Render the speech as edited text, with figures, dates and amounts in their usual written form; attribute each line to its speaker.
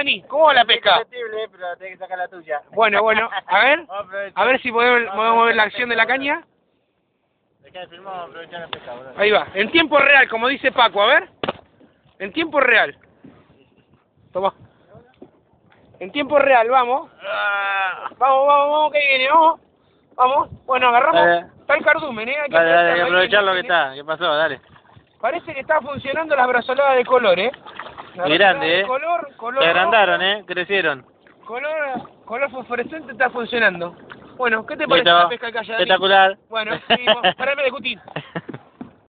Speaker 1: Dani? ¿Cómo va la pesca?
Speaker 2: Es compatible, pero tenés que sacar la tuya.
Speaker 1: Bueno, a ver si podemos ver la acción de la caña.
Speaker 2: Dejá de filmar, vamos a aprovechar la pesca, boludo.
Speaker 1: Ahí va, en tiempo real, como dice Paco, a ver. En tiempo real. Toma. En tiempo real, vamos. Vamos, que viene, vamos. Vamos. Bueno, agarramos.
Speaker 2: Dale.
Speaker 1: Está el cardumen, Hay que
Speaker 2: Dale, hay que
Speaker 1: aprovecharlo,
Speaker 2: aprovechar lo que
Speaker 1: ¿eh?
Speaker 2: está. ¿Qué pasó? Dale.
Speaker 1: Parece que está funcionando las brazoladas de color, La
Speaker 2: Y
Speaker 1: brazolada
Speaker 2: grande,
Speaker 1: de color
Speaker 2: Se agrandaron,
Speaker 1: rojo,
Speaker 2: Crecieron.
Speaker 1: color fosforescente está funcionando. Bueno, ¿qué te parece
Speaker 2: Listo.
Speaker 1: la pesca de Calla, Dani?
Speaker 2: Espectacular.
Speaker 1: Bueno, seguimos. Parame de discutir.